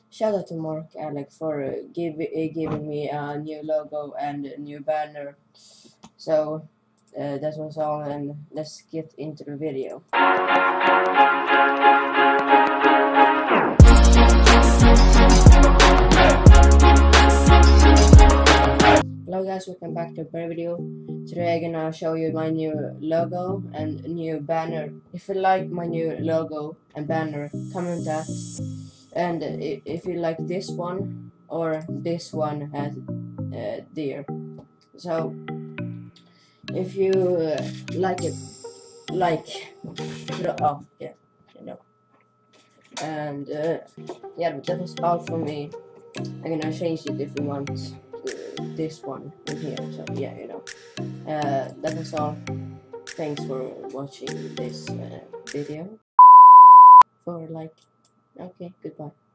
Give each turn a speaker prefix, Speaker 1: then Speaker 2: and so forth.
Speaker 1: shout out to Mark Alec for giving me a new logo and a new banner. So that was all, and let's get into the video. Hello guys, welcome back to a better video. Today I'm gonna show you my new logo and new banner. If you like my new logo and banner, comment that. And if you like this one or this one as deer. So if you like it, put it off, yeah, you know. And yeah, that was all for me. I'm gonna change it if you want this one in here. So yeah, you know. That was all. Thanks for watching this video. Okay, goodbye.